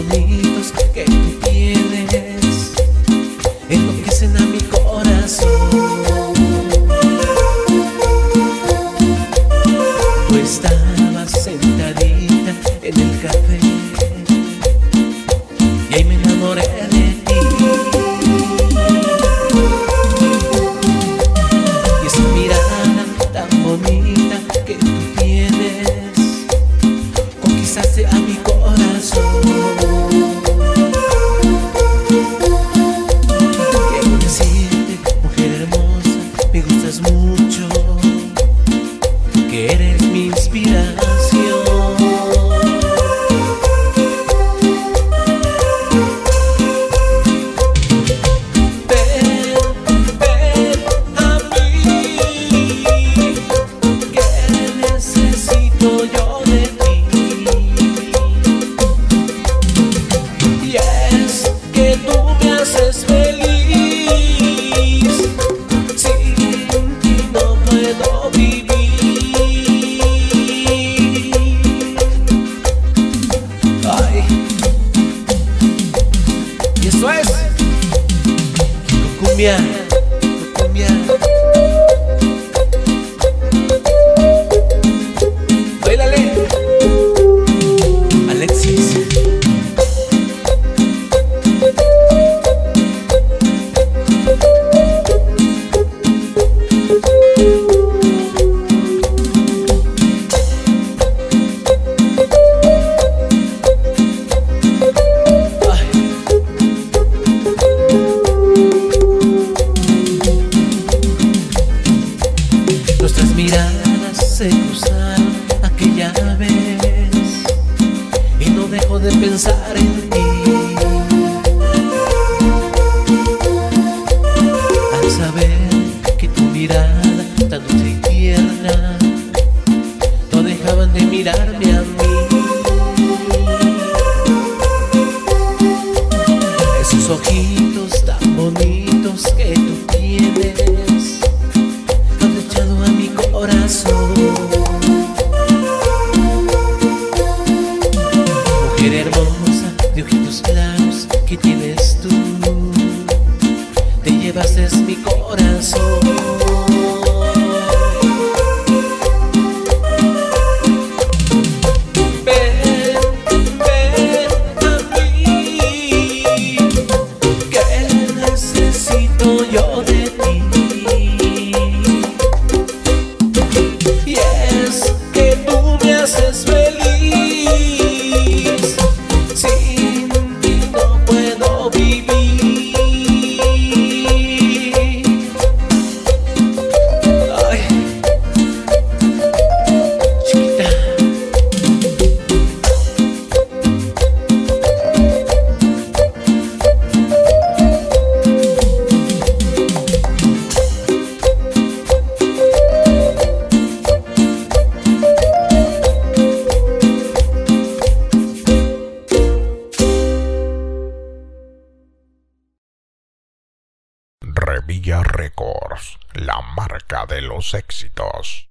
bonitos que tú tienes enloquecen a mi corazón. Tú estabas sentadita en el café y ahí me enamoré de ti. Y esa mirada tan bonita que tú tienes conquistaste a mi corazón. Quiero decirte, mujer hermosa, me gustas mucho, que eres mi inspiración. Eso es cumbia, cumbia. Báilale, Alexis. Nuestras miradas se cruzaron aquella vez y no dejo de pensar en ti. Al saber que tu mirada tan dulce y tierna no dejaban de mirarme a mí. Esos ojitos tan bonitos que tú tienes han echado a mi corazón. Mujer hermosa de ojitos claros que tienes tú, te llevaste mi corazón. Yo de ti, y es que tú me haces feliz, sin ti no puedo vivir. Ay, chiquita. Revilla Records, la marca de los éxitos.